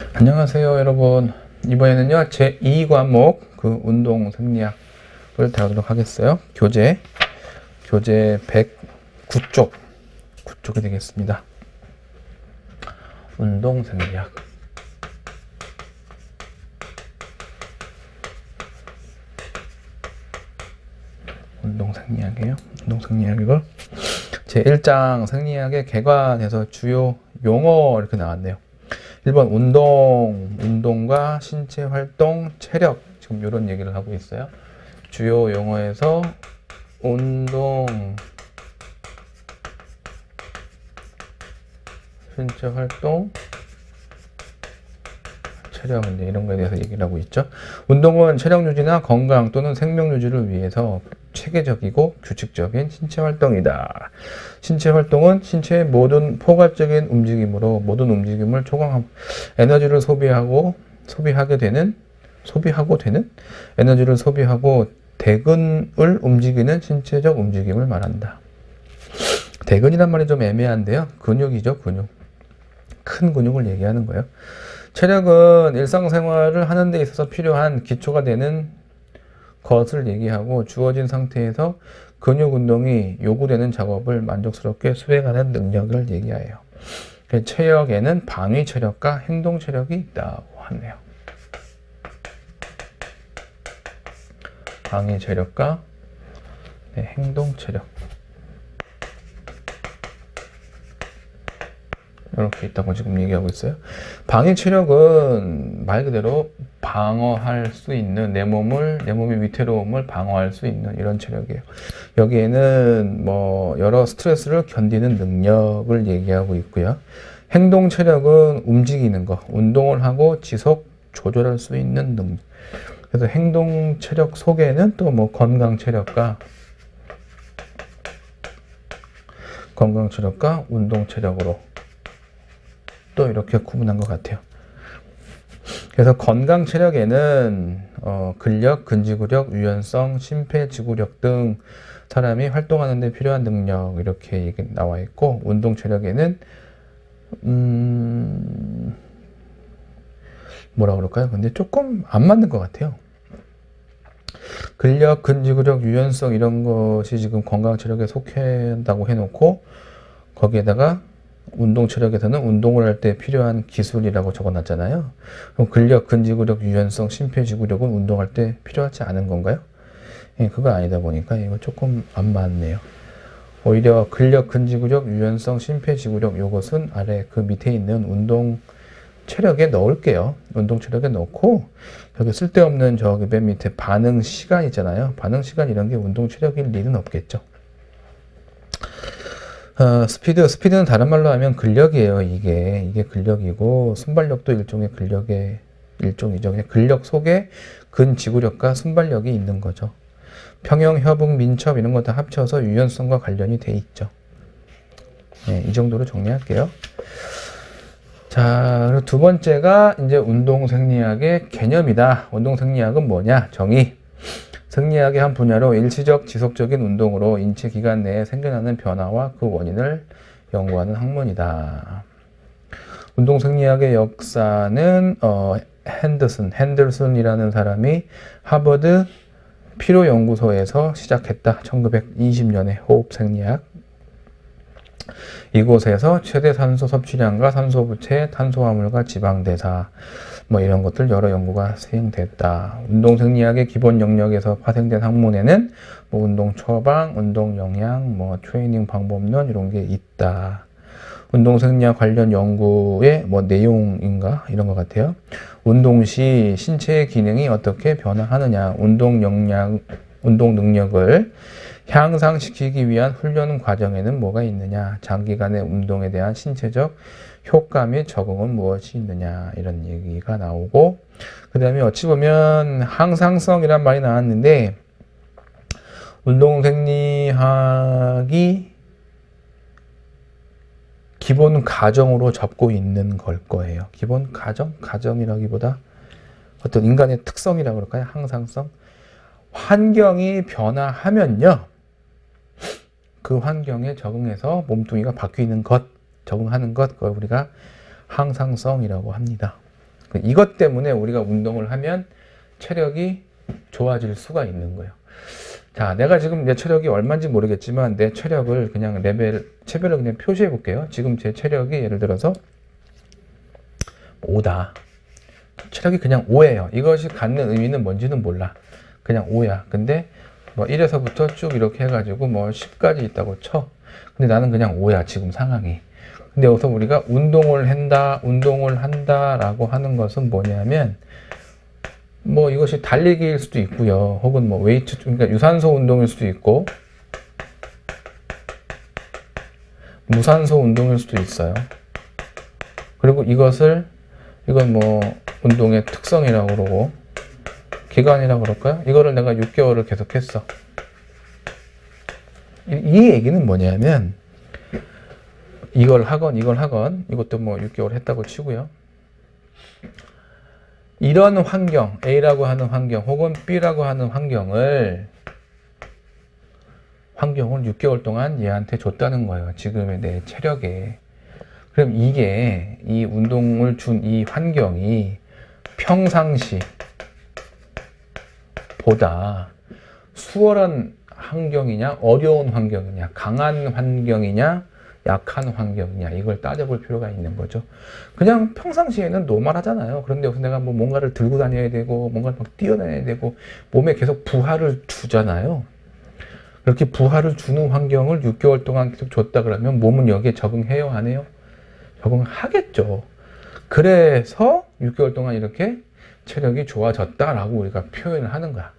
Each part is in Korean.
안녕하세요 여러분. 이번에는요 제2과목 그 운동 생리학을 다루도록 하겠어요. 교재 109쪽 9쪽이 되겠습니다. 운동 생리학. 운동 생리학이에요. 운동 생리학이고 제1장 생리학의 개관에서 주요 용어 이렇게 나왔네요. 1번 운동과 신체 활동, 체력 지금 이런 얘기를 하고 있어요. 주요 용어에서 운동, 신체 활동, 체력 이제 이런 거에 대해서 얘기를 하고 있죠. 운동은 체력 유지나 건강 또는 생명 유지를 위해서 체계적이고 규칙적인 신체 활동이다. 신체 활동은 신체의 모든 포괄적인 움직임으로 모든 움직임을 초과하고 에너지를 소비하고 되는 에너지를 소비하고 대근을 움직이는 신체적 움직임을 말한다. 대근이란 말이 좀 애매한데요. 근육이죠, 근육. 큰 근육을 얘기하는 거예요. 체력은 일상생활을 하는 데 있어서 필요한 기초가 되는 것을 얘기하고 주어진 상태에서 근육 운동이 요구되는 작업을 만족스럽게 수행하는 능력을 얘기해요. 체력에는 방위 체력과 행동 체력이 있다고 하네요. 방위 체력과 행동 체력. 이렇게 있다고 지금 얘기하고 있어요. 방위 체력은 말 그대로 방어할 수 있는 내 몸의 위태로움을 방어할 수 있는 이런 체력이에요. 여기에는 뭐 여러 스트레스를 견디는 능력을 얘기하고 있고요. 행동 체력은 움직이는 거, 운동을 하고 지속 조절할 수 있는 능력. 그래서 행동 체력 속에는 또 뭐 건강 체력과 운동 체력으로 또 이렇게 구분한 것 같아요. 그래서 건강 체력에는 근력, 근지구력, 유연성, 심폐지구력 등 사람이 활동하는 데 필요한 능력 이렇게 나와 있고, 운동 체력에는 뭐라 그럴까요? 근데 조금 안 맞는 것 같아요. 근력, 근지구력, 유연성 이런 것이 지금 건강 체력에 속한다고 해놓고 거기에다가 운동 체력에서는 운동을 할 때 필요한 기술이라고 적어놨잖아요. 그럼 근력, 근지구력, 유연성, 심폐지구력은 운동할 때 필요하지 않은 건가요? 예, 그거 아니다 보니까 이거 조금 안 맞네요. 오히려 근력, 근지구력, 유연성, 심폐지구력 요것은 아래 그 밑에 있는 운동 체력에 넣을게요. 운동 체력에 넣고 여기 쓸데없는 저기 맨 밑에 반응 시간 있잖아요. 반응 시간 이런 게 운동 체력일 리는 없겠죠. 스피드는 다른 말로 하면 근력이에요. 이게 근력이고, 순발력도 일종의 근력의 일종이죠. 그냥 근력 속에 근지구력과 순발력이 있는 거죠. 평형, 협응, 민첩 이런 거 다 합쳐서 유연성과 관련이 돼 있죠. 네, 이 정도로 정리할게요. 자, 그리고 두 번째가 이제 운동 생리학의 개념이다. 운동 생리학은 뭐냐? 정의. 생리학의 한 분야로 일시적 지속적인 운동으로 인체 기관 내에 생겨나는 변화와 그 원인을 연구하는 학문이다. 운동 생리학의 역사는 핸들슨이라는 사람이 하버드 피로연구소에서 시작했다. 1920년에 호흡 생리학. 이곳에서 최대 산소 섭취량과 산소 부채, 탄수화물과 지방 대사 뭐 이런 것들 여러 연구가 수행됐다. 운동 생리학의 기본 영역에서 파생된 학문에는 뭐 운동 처방, 운동 영양, 뭐 트레이닝 방법론 이런 게 있다. 운동 생리학 관련 연구의 뭐 내용인가 이런 것 같아요. 운동 시 신체의 기능이 어떻게 변화하느냐, 운동 능력을 향상시키기 위한 훈련 과정에는 뭐가 있느냐, 장기간의 운동에 대한 신체적 효과 및 적응은 무엇이 있느냐 이런 얘기가 나오고, 그 다음에 어찌 보면 항상성이란 말이 나왔는데 운동 생리학이 기본 가정으로 잡고 있는 걸 거예요. 기본 가정이라기보다 어떤 인간의 특성이라고 그럴까요? 항상성. 환경이 변화하면요, 그 환경에 적응해서 몸뚱이가 바뀌는 것, 적응하는 것, 그걸 우리가 항상성이라고 합니다. 이것 때문에 우리가 운동을 하면 체력이 좋아질 수가 있는 거예요. 자, 내가 지금 내 체력이 얼마인지 모르겠지만 내 체력을 그냥 체별을 그냥 표시해 볼게요. 지금 제 체력이 예를 들어서 5다. 체력이 그냥 5예요. 이것이 갖는 의미는 뭔지는 몰라. 그냥 5야. 근데 뭐 1에서부터 쭉 이렇게 해가지고 뭐 10까지 있다고 쳐. 근데 나는 그냥 5야. 지금 상황이. 근데 여기서 우리가 운동을 한다라고 하는 것은 뭐냐면 뭐 이것이 달리기일 수도 있고요. 혹은 뭐 웨이트, 그러니까 유산소 운동일 수도 있고 무산소 운동일 수도 있어요. 그리고 이건 뭐 운동의 특성이라고 그러고 기간이라고 그럴까요? 이거를 내가 6개월을 계속 했어. 이 얘기는 뭐냐면 이걸 하건 이것도 뭐 6개월 했다고 치고요. 이런 환경, A라고 하는 환경 혹은 B라고 하는 환경을 6개월 동안 얘한테 줬다는 거예요. 지금의 내 체력에. 그럼 이 운동을 준 이 환경이 평상시 보다 수월한 환경이냐, 어려운 환경이냐, 강한 환경이냐, 약한 환경이냐, 이걸 따져볼 필요가 있는 거죠. 그냥 평상시에는 노멀하잖아요. 그런데 여기서 내가 뭐 뭔가를 들고 다녀야 되고, 뭔가를 막 뛰어다녀야 되고, 몸에 계속 부하를 주잖아요. 그렇게 부하를 주는 환경을 6개월 동안 계속 줬다 그러면 몸은 여기에 적응해요, 안 해요? 적응하겠죠. 그래서 6개월 동안 이렇게 체력이 좋아졌다라고 우리가 표현을 하는 거야.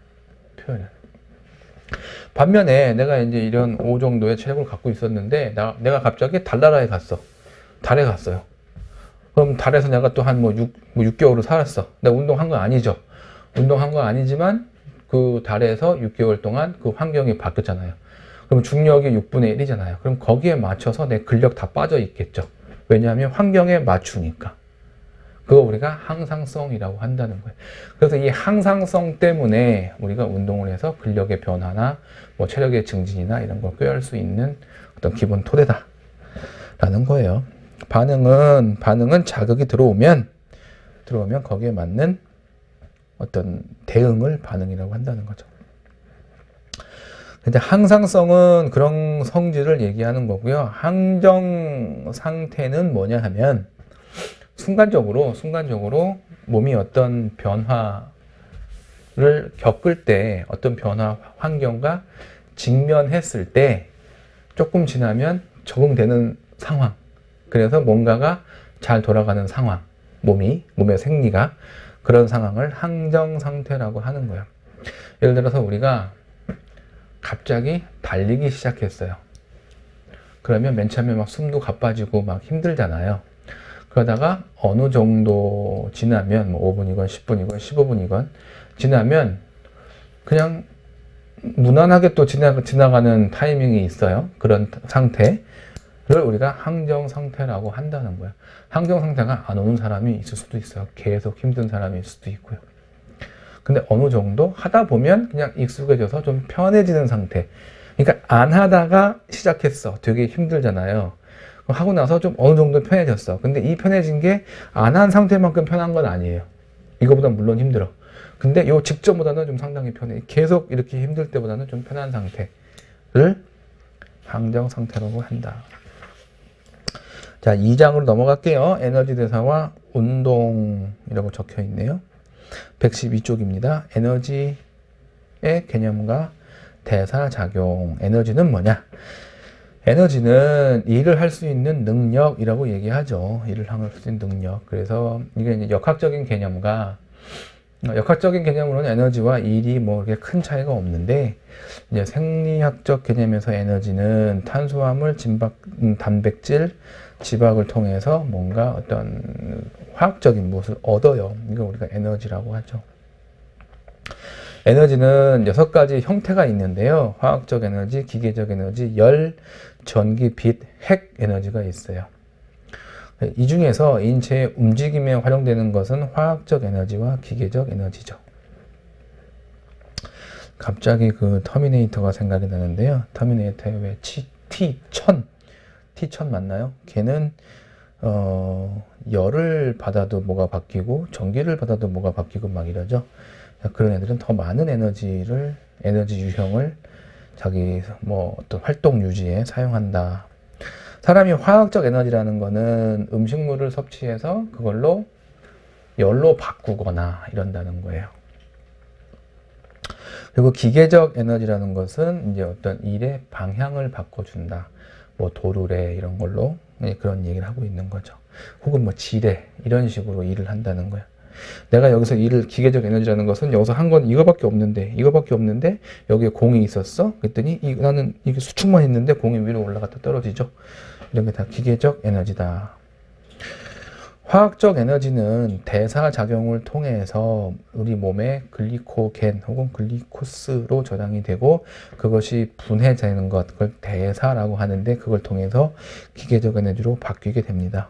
반면에 내가 이제 이런 5 정도의 체력을 갖고 있었는데 내가 갑자기 달나라에 갔어. 달에 갔어요. 그럼 달에서 내가 또 한 6개월을 살았어. 내가 운동한 건 아니죠. 운동한 건 아니지만 그 달에서 6개월 동안 그 환경이 바뀌었잖아요. 그럼 중력이 6분의 1이잖아요. 그럼 거기에 맞춰서 내 근력 다 빠져 있겠죠. 왜냐하면 환경에 맞추니까. 그거 우리가 항상성이라고 한다는 거예요. 그래서 이 항상성 때문에 우리가 운동을 해서 근력의 변화나 뭐 체력의 증진이나 이런 걸 꾀할 수 있는 어떤 기본 토대다라는 거예요. 반응은 자극이 들어오면 거기에 맞는 어떤 대응을 반응이라고 한다는 거죠. 근데 항상성은 그런 성질을 얘기하는 거고요. 항정 상태는 뭐냐 하면 순간적으로 몸이 어떤 변화를 겪을 때, 어떤 변화 환경과 직면했을 때 조금 지나면 적응되는 상황. 그래서 뭔가가 잘 돌아가는 상황. 몸의 생리가 그런 상황을 항정 상태라고 하는 거예요. 예를 들어서 우리가 갑자기 달리기 시작했어요. 그러면 맨 처음에 막 숨도 가빠지고 막 힘들잖아요. 그러다가 어느 정도 지나면 뭐 5분이건 10분이건 15분이건 지나면 그냥 무난하게 또 지나가는 타이밍이 있어요. 그런 상태를 우리가 항정 상태라고 한다는 거예요. 항정 상태가 안 오는 사람이 있을 수도 있어요. 계속 힘든 사람이 있을 수도 있고요. 근데 어느 정도 하다 보면 그냥 익숙해져서 좀 편해지는 상태. 그러니까 안 하다가 시작했어. 되게 힘들잖아요. 하고 나서 좀 어느 정도 편해졌어. 근데 이 편해진 게 안 한 상태만큼 편한 건 아니에요. 이거보다 물론 힘들어. 근데 요 직전보다는 좀 상당히 편해. 계속 이렇게 힘들 때보다는 좀 편한 상태를 항정 상태라고 한다. 자, 2장으로 넘어갈게요. 에너지 대사와 운동이라고 적혀 있네요. 112쪽입니다. 에너지의 개념과 대사작용. 에너지는 뭐냐? 에너지는 일을 할 수 있는 능력이라고 얘기하죠. 일을 할 수 있는 능력. 그래서 이게 이제 역학적인 개념으로는 에너지와 일이 뭐 그렇게 큰 차이가 없는데, 이제 생리학적 개념에서 에너지는 탄수화물, 단백질, 지박을 통해서 뭔가 어떤 화학적인 무엇을 얻어요. 이걸 우리가 에너지라고 하죠. 에너지는 6가지 형태가 있는데요. 화학적 에너지, 기계적 에너지, 열, 전기, 빛, 핵 에너지가 있어요. 이 중에서 인체의 움직임에 활용되는 것은 화학적 에너지와 기계적 에너지죠. 갑자기 그 터미네이터가 생각이 나는데요. 터미네이터의 왜 T1000 맞나요? 걔는 열을 받아도 뭐가 바뀌고 전기를 받아도 뭐가 바뀌고 막 이러죠. 그런 애들은 더 많은 에너지 유형을 자기 뭐 어떤 활동 유지에 사용한다. 사람이 화학적 에너지라는 거는 음식물을 섭취해서 그걸로 열로 바꾸거나 이런다는 거예요. 그리고 기계적 에너지라는 것은 이제 어떤 일의 방향을 바꿔준다. 뭐 도르래 이런 걸로 그런 얘기를 하고 있는 거죠. 혹은 뭐 지뢰 이런 식으로 일을 한다는 거야. 내가 여기서 기계적 에너지라는 것은 여기서 한 건 이거밖에 없는데 여기에 공이 있었어. 그랬더니 나는 이게 수축만 있는데 공이 위로 올라갔다 떨어지죠. 이런 게 다 기계적 에너지다. 화학적 에너지는 대사작용을 통해서 우리 몸의 글리코겐 혹은 글리코스로 저장이 되고 그것이 분해되는 것, 그걸 대사라고 하는데 그걸 통해서 기계적 에너지로 바뀌게 됩니다.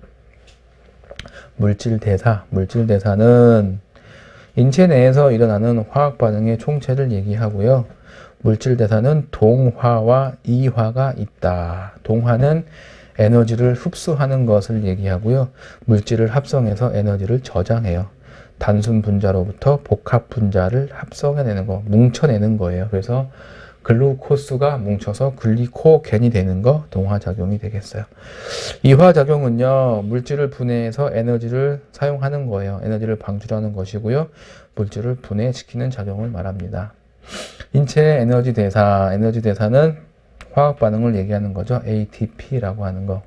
물질대사는 인체 내에서 일어나는 화학 반응의 총체를 얘기하고요. 물질대사는 동화와 이화가 있다. 동화는 에너지를 흡수하는 것을 얘기하고요. 물질을 합성해서 에너지를 저장해요. 단순 분자로부터 복합 분자를 합성해내는 거, 뭉쳐내는 거예요. 그래서 글루코스가 뭉쳐서 글리코겐이 되는 거 동화작용이 되겠어요. 이화작용은요. 물질을 분해해서 에너지를 사용하는 거예요. 에너지를 방출하는 것이고요. 물질을 분해시키는 작용을 말합니다. 인체의 에너지 대사는 화학 반응을 얘기하는 거죠. ATP라고 하는 거.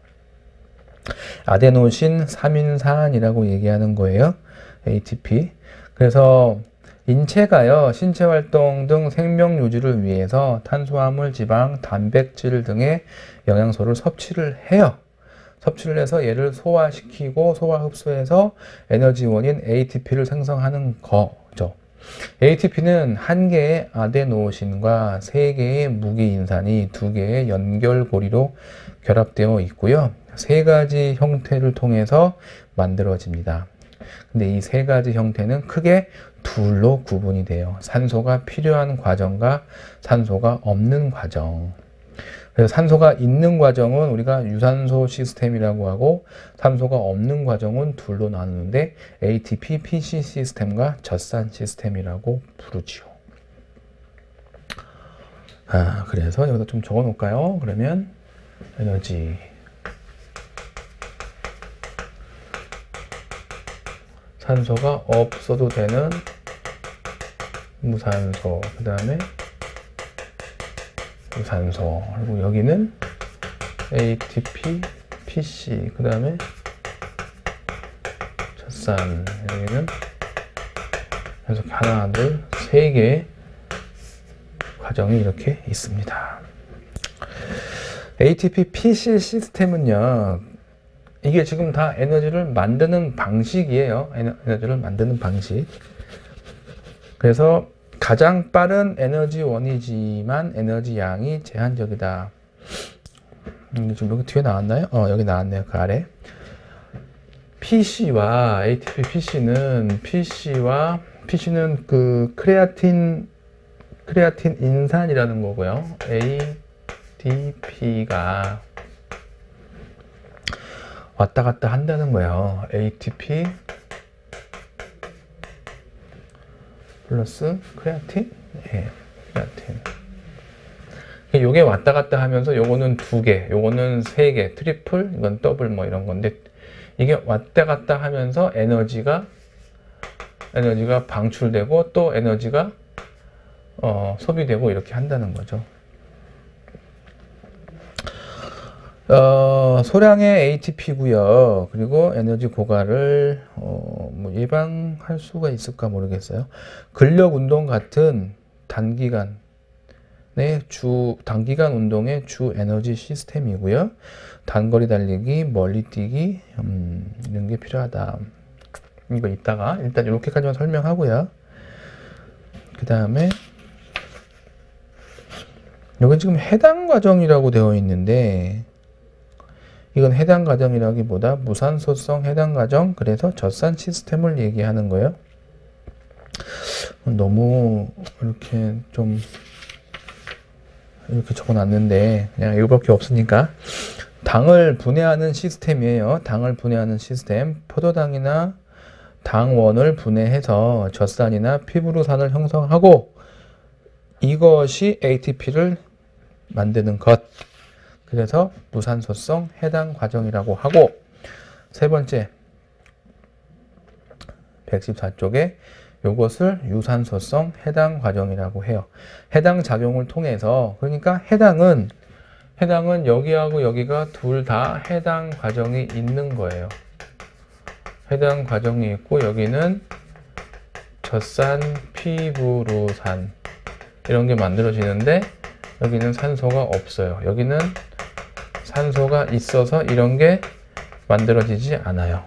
아데노신 3인산이라고 얘기하는 거예요. ATP. 그래서 인체가요, 신체 활동 등 생명 유지를 위해서 탄수화물, 지방, 단백질 등의 영양소를 섭취를 해요. 섭취를 해서 얘를 소화시키고 소화 흡수해서 에너지원인 ATP를 생성하는 거죠. ATP는 한 개의 아데노신과 3개의 무기인산이 2개의 연결고리로 결합되어 있고요. 3가지 형태를 통해서 만들어집니다. 근데 이 3가지 형태는 크게 둘로 구분이 돼요. 산소가 필요한 과정과 산소가 없는 과정. 그래서 산소가 있는 과정은 우리가 유산소 시스템이라고 하고 산소가 없는 과정은 둘로 나누는데 ATP, PC 시스템과 젖산 시스템이라고 부르지요. 그래서 여기다 좀 적어 놓을까요? 그러면 에너지 산소가 없어도 되는 무산소, 그 다음에 유산소, 그리고 여기는 ATP, PC, 그 다음에 젖산, 여기는 그래서 하나, 둘, 3개의 과정이 이렇게 있습니다. ATP, PC 시스템은요, 이게 지금 다 에너지를 만드는 방식이에요. 에너지를 만드는 방식. 그래서 가장 빠른 에너지원이지만 에너지 양이 제한적이다. 지금 여기 뒤에 나왔나요? 여기 나왔네요. 그 아래. PC와 ATP PC는 그 크레아틴 인산이라는 거고요. ATP가 왔다 갔다 한다는 거예요. ATP 플러스 크레아틴? 예, 크레아틴. 요게 왔다 갔다 하면서 요거는 2개, 요거는 3개, 트리플, 이건 더블 뭐 이런 건데 이게 왔다 갔다 하면서 에너지가 방출되고 또 에너지가 소비되고 이렇게 한다는 거죠. 소량의 ATP고요. 그리고 에너지 고갈을 뭐 예방할 수가 있을까 모르겠어요. 근력 운동 같은 단기간 운동의 주 에너지 시스템이고요. 단거리 달리기, 멀리 뛰기 이런 게 필요하다. 이거 이따가 일단 이렇게까지만 설명하고요. 그 다음에 여기 지금 해당 과정이라고 되어 있는데 이건 해당 과정이라기보다 무산소성 해당 과정, 그래서 젖산 시스템을 얘기하는 거예요. 너무 이렇게 좀 이렇게 적어놨는데 그냥 이거밖에 없으니까 당을 분해하는 시스템이에요. 당을 분해하는 시스템. 포도당이나 당원을 분해해서 젖산이나 피브로산을 형성하고 이것이 ATP를 만드는 것. 그래서 무산소성 해당 과정이라고 하고, 세 번째 114쪽에 이것을 유산소성 해당 과정이라고 해요. 해당 작용을 통해서, 그러니까 해당은 여기하고 여기가 둘 다 해당 과정이 있는 거예요. 해당 과정이 있고, 여기는 젖산, 피브로산 이런 게 만들어지는데 여기는 산소가 없어요. 여기는 산소가 있어서 이런 게 만들어지지 않아요.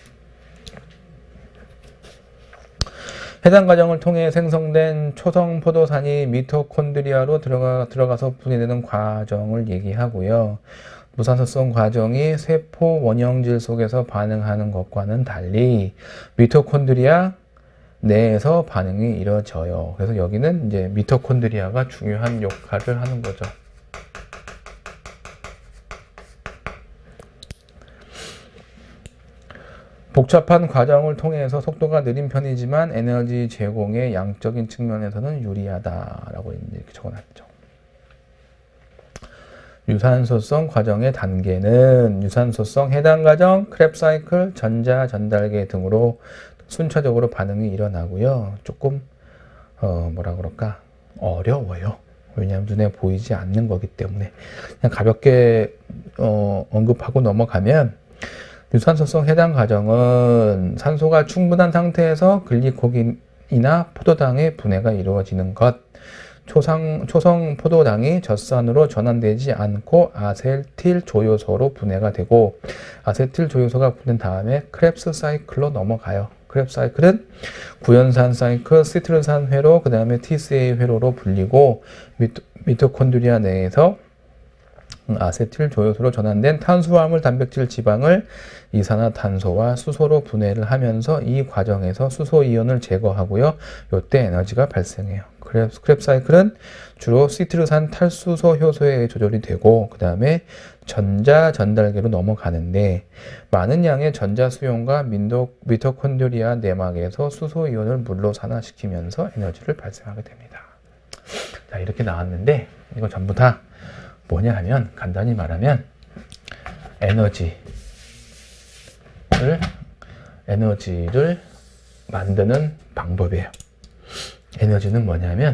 해당 과정을 통해 생성된 초성 포도산이 미토콘드리아로 들어가서 분해되는 과정을 얘기하고요. 무산소성 과정이 세포 원형질 속에서 반응하는 것과는 달리 미토콘드리아 내에서 반응이 이루어져요. 그래서 여기는 이제 미토콘드리아가 중요한 역할을 하는 거죠. 복잡한 과정을 통해서 속도가 느린 편이지만 에너지 제공의 양적인 측면에서는 유리하다라고 이렇게 적어놨죠. 유산소성 과정의 단계는 유산소성 해당 과정, 크랩 사이클, 전자 전달계 등으로 순차적으로 반응이 일어나고요. 조금 뭐라 그럴까 어려워요. 왜냐하면 눈에 보이지 않는 거기 때문에 그냥 가볍게 언급하고 넘어가면 유산소성 해당 과정은 산소가 충분한 상태에서 글리코겐이나 포도당의 분해가 이루어지는 것, 초성 포도당이 젖산으로 전환되지 않고 아세틸 조효소로 분해가 되고 아세틸 조효소가 분해된 다음에 크랩스 사이클로 넘어가요. 크랩 사이클은 구연산 사이클, 시트르산 회로, 그 다음에 TCA 회로로 불리고 미토콘드리아 내에서 아세틸 조효소로 전환된 탄수화물, 단백질, 지방을 이산화탄소와 수소로 분해를 하면서 이 과정에서 수소 이온을 제거하고요. 이때 에너지가 발생해요. 크랩 사이클은 주로 시트르산 탈수소 효소에 의해 조절이 되고 그 다음에 전자 전달계로 넘어가는데 많은 양의 전자 수용과 미토콘드리아 내막에서 수소 이온을 물로 산화시키면서 에너지를 발생하게 됩니다. 자, 이렇게 나왔는데 이거 전부 다 뭐냐 하면 간단히 말하면 에너지를 만드는 방법이에요. 에너지는 뭐냐면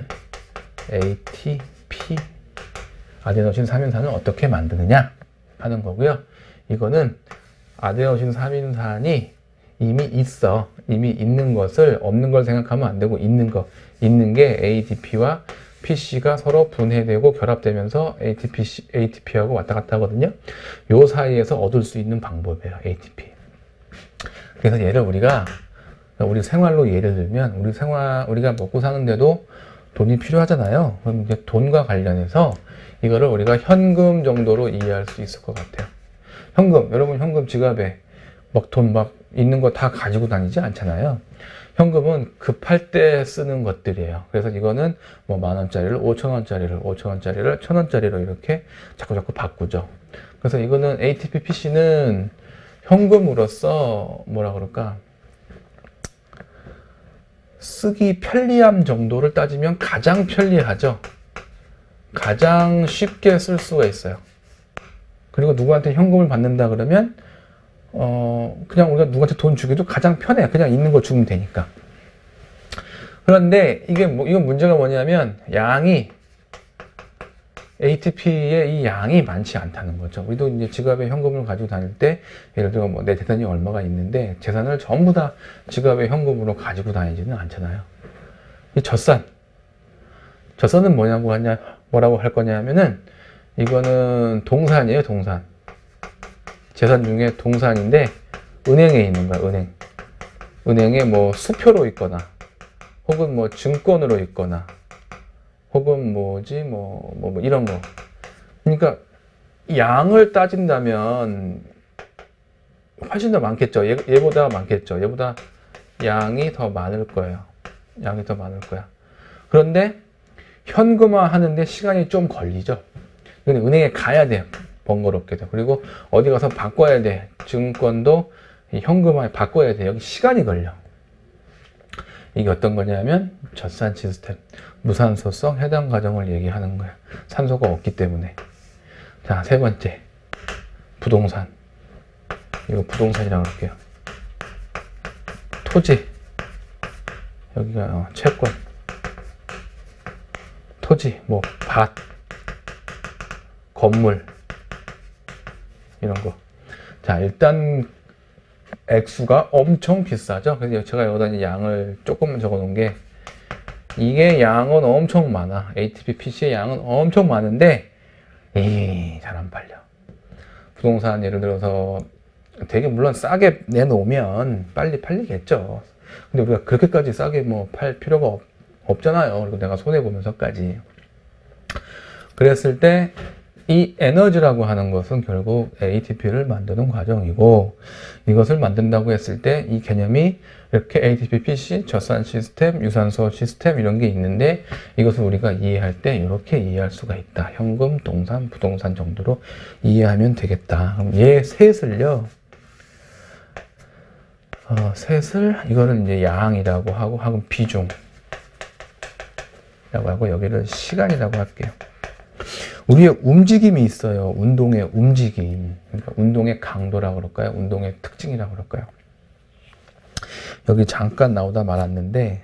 ATP 아데노신 3인산을 어떻게 만드느냐 하는 거고요. 이거는 아데노신 3인산이 이미 있는 것을 없는 걸 생각하면 안 되고 있는 게 ADP와 PC가 서로 분해되고 결합되면서 ATP하고 왔다 갔다 하거든요. 요 사이에서 얻을 수 있는 방법이에요, ATP. 그래서 얘를 우리 생활로 예를 들면 우리가 먹고 사는데도 돈이 필요하잖아요. 그럼 이제 돈과 관련해서 이거를 우리가 현금 정도로 이해할 수 있을 것 같아요. 여러분 현금 지갑에 돈 있는 거 다 가지고 다니지 않잖아요. 현금은 급할 때 쓰는 것들이에요. 그래서 이거는 뭐 10,000원짜리를 5,000원짜리를 1,000원짜리로 이렇게 자꾸 바꾸죠. 그래서 이거는 ATP PC는 현금으로서 뭐라 그럴까 쓰기 편리함 정도를 따지면 가장 편리하죠. 가장 쉽게 쓸 수가 있어요. 그리고 누구한테 현금을 받는다 그러면 그냥 우리가 누구한테 돈 주기도 가장 편해. 그냥 있는 거 주면 되니까. 그런데 이건 문제가 뭐냐면 ATP의 이 양이 많지 않다는 거죠. 우리도 이제 지갑에 현금을 가지고 다닐 때 예를 들어 내 재산이 얼마가 있는데 재산을 전부 다 지갑에 현금으로 가지고 다니지는 않잖아요. 이 젖산은 뭐라고 할 거냐면은 이거는 동산이에요, 동산. 재산 중에 동산인데 은행에 있는 거야, 은행에 뭐 수표로 있거나 혹은 뭐 증권으로 있거나 혹은 뭐 이런 거. 그러니까 양을 따진다면 훨씬 더 많겠죠. 얘보다 많겠죠. 얘보다 양이 더 많을 거예요. 그런데 현금화 하는데 시간이 좀 걸리죠. 근데 은행에 가야 돼요. 번거롭게 돼. 그리고 어디 가서 바꿔야 돼. 증권도 현금화에 바꿔야 돼. 여기 시간이 걸려. 이게 어떤 거냐면 젖산 시스템, 무산소성 해당 과정을 얘기하는 거야. 산소가 없기 때문에. 자, 세 번째 부동산. 이거 부동산이라고 할게요. 토지. 여기가 채권. 토지, 뭐 밭, 건물 이런 거. 자, 일단 액수가 엄청 비싸죠. 그래서 제가 여기다 이제 양을 조금만 적어 놓은 게, 이게 양은 엄청 많아. ATP PC의 양은 엄청 많은데 잘 안 팔려. 부동산 예를 들어서 되게 물론 싸게 내놓으면 빨리 팔리겠죠. 근데 우리가 그렇게까지 싸게 뭐 팔 필요가 없잖아요. 그리고 내가 손해보면서까지. 그랬을 때 이 에너지라고 하는 것은 결국 ATP를 만드는 과정이고, 이것을 만든다고 했을 때 이 개념이 이렇게 ATP, PC, 젖산 시스템, 유산소 시스템 이런 게 있는데, 이것을 우리가 이해할 때 이렇게 이해할 수가 있다. 현금, 동산, 부동산 정도로 이해하면 되겠다. 그럼 얘 셋을요. 셋을 이거는 이제 양이라고 하고 비중이라고 하고, 여기를 시간이라고 할게요. 우리의 움직임이 있어요. 운동의 움직임. 그러니까 운동의 강도라고 그럴까요? 운동의 특징이라고 그럴까요? 여기 잠깐 나오다 말았는데,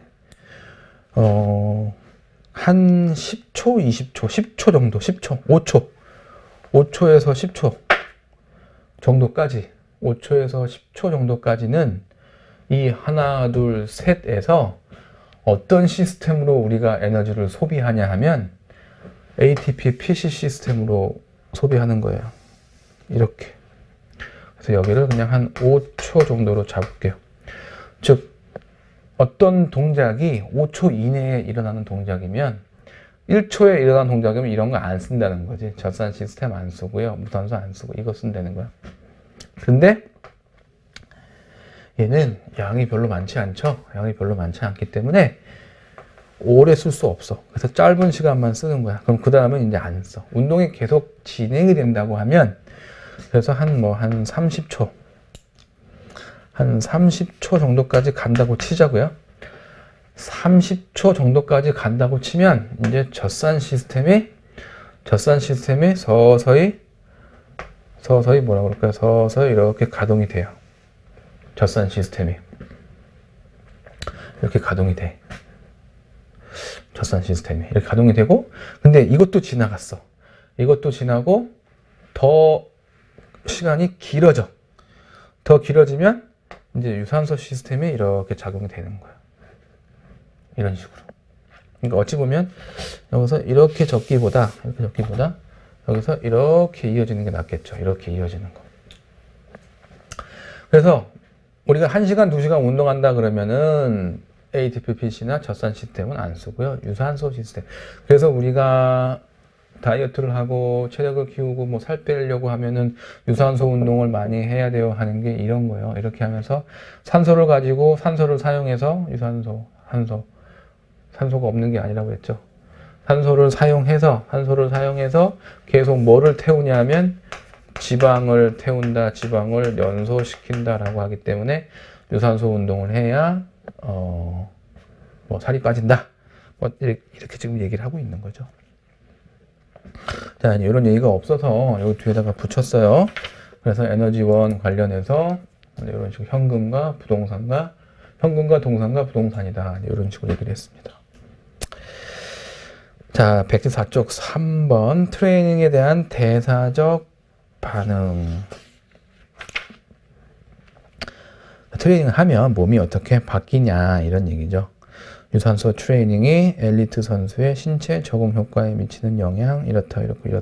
한 10초, 20초, 10초 정도, 10초, 5초, 5초에서 10초 정도까지, 5초에서 10초 정도까지는 이 하나, 둘, 셋에서 어떤 시스템으로 우리가 에너지를 소비하냐 하면 ATP PC 시스템으로 소비하는 거예요. 이렇게. 그래서 여기를 그냥 한 5초 정도로 잡을게요. 즉, 어떤 동작이 5초 이내에 일어나는 동작이면, 1초에 일어나는 동작이면 이런 거 안 쓴다는 거지. 젖산 시스템 안 쓰고요. 무산소 안 쓰고 이거 쓴다는 거야. 근데 얘는 양이 별로 많지 않죠. 양이 별로 많지 않기 때문에 오래 쓸 수 없어. 그래서 짧은 시간만 쓰는 거야. 그럼 그 다음은 이제 안 써. 운동이 계속 진행이 된다고 하면, 그래서 한 30초. 한 30초 정도까지 간다고 치자고요. 30초 정도까지 간다고 치면, 이제 젖산 시스템이 서서히 뭐라고 그럴까요? 서서히 이렇게 가동이 돼요. 젖산 시스템이. 이렇게 가동이 돼. 젖산 시스템이 이렇게 가동이 되고, 근데 이것도 지나갔어. 이것도 지나고 더 시간이 길어져. 더 길어지면 이제 유산소 시스템이 이렇게 작용이 되는 거야. 이런 식으로. 그러니까 어찌 보면 여기서 이렇게 적기보다 여기서 이렇게 이어지는 게 낫겠죠. 이렇게 이어지는 거. 그래서 우리가 1시간, 2시간 운동한다 그러면은 ATP, PC나 젖산 시스템은 안 쓰고요. 유산소 시스템. 그래서 우리가 다이어트를 하고 체력을 키우고 뭐 살 빼려고 하면은 유산소 운동을 많이 해야 돼요 하는 게 이런 거예요. 이렇게 하면서 산소를 가지고 산소를 사용해서 산소가 없는 게 아니라고 했죠. 산소를 사용해서 계속 뭐를 태우냐면 지방을 태운다, 지방을 연소시킨다라고 하기 때문에 유산소 운동을 해야 뭐 살이 빠진다. 뭐 이렇게 지금 얘기를 하고 있는 거죠. 자, 이런 얘기가 없어서 여기 뒤에다가 붙였어요. 그래서 에너지원 관련해서 이런 식으로 현금과 동산과 부동산이다. 이런 식으로 얘기를 했습니다. 자, 104쪽 3번 트레이닝에 대한 대사적 반응. 트레이닝을 하면 몸이 어떻게 바뀌냐 이런 얘기죠. 유산소 트레이닝이 엘리트 선수의 신체 적응 효과에 미치는 영향 이렇다.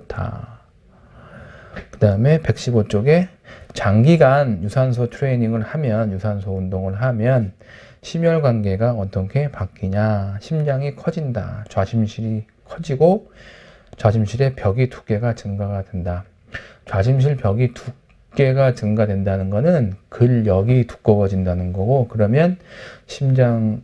그 다음에 115쪽에 장기간 유산소 트레이닝을 하면, 유산소 운동을 하면 심혈관계가 어떻게 바뀌냐. 심장이 커진다. 좌심실이 커지고 좌심실의 벽이 두께가 증가가 된다. 좌심실 벽이 두께가 증가된다는 거는 근력이 두꺼워진다는 거고, 그러면 심장이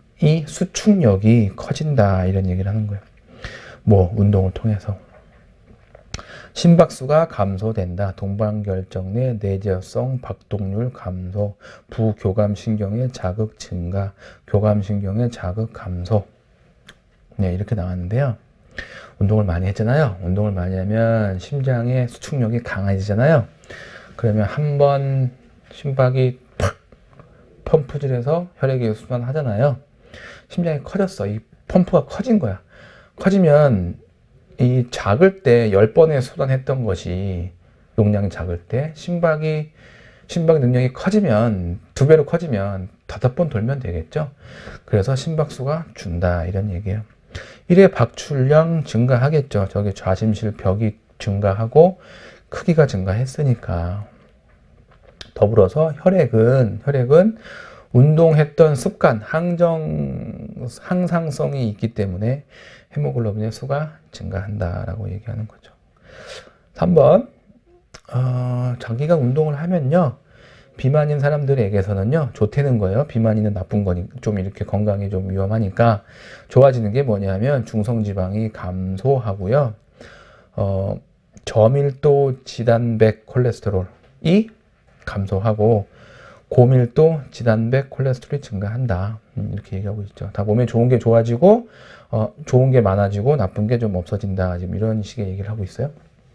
수축력이 커진다 이런 얘기를 하는 거예요. 뭐 운동을 통해서. 심박수가 감소된다. 동반결정 내 내재성 박동률 감소, 부교감신경의 자극 증가, 교감신경의 자극 감소. 네, 이렇게 나왔는데요. 운동을 많이 했잖아요. 운동을 많이 하면 심장의 수축력이 강해지잖아요. 그러면 한번 심박이 팍 펌프질해서 혈액이 순환하잖아요. 심장이 커졌어. 이 펌프가 커진 거야. 커지면 이 작을 때 10번에 순환했던 것이 용량이 작을 때 심박 능력이 커지면 2배로 커지면 5번 돌면 되겠죠. 그래서 심박수가 준다 이런 얘기예요. 1회 박출량 증가하겠죠. 저기 좌심실 벽이 증가하고 크기가 증가했으니까. 더불어서 혈액은 운동했던 습관, 항상성이 있기 때문에 헤모글로빈의 수가 증가한다라고 얘기하는 거죠. 3번, 장기간 운동을 하면요, 비만인 사람들에게서는요, 좋다는 거예요. 비만이는 나쁜 거니, 좀 이렇게 건강에 좀 위험하니까, 좋아지는 게 뭐냐면, 중성지방이 감소하고요, 저밀도 지단백 콜레스테롤이 감소하고, 고밀도 지단백 콜레스테롤이 증가한다. 이렇게 얘기하고 있죠. 다 몸에 좋은 게 좋아지고, 좋은 게 많아지고, 나쁜 게 좀 없어진다. 지금 이런 식의 얘기를 하고 있어요.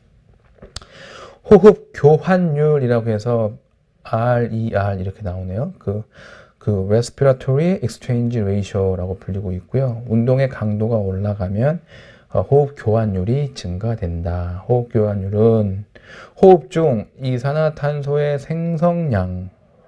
호흡 교환율이라고 해서 RER 이렇게 나오네요. 그 Respiratory Exchange Ratio라고 불리고 있고요. 운동의 강도가 올라가면 호흡 교환율이 증가된다. 호흡 교환율은 호흡 중 이산화탄소의 생성량을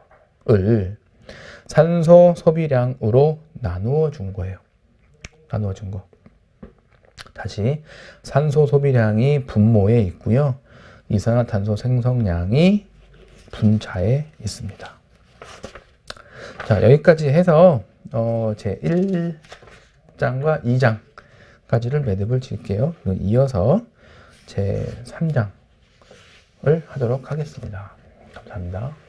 산소 소비량으로 나누어 준 거예요. 나누어 준 거. 다시 산소 소비량이 분모에 있고요. 이산화탄소 생성량이 분자에 있습니다. 자, 여기까지 해서 제 1장과 2장까지를 매듭을 질게요. 이어서 제 3장을 하도록 하겠습니다. 감사합니다.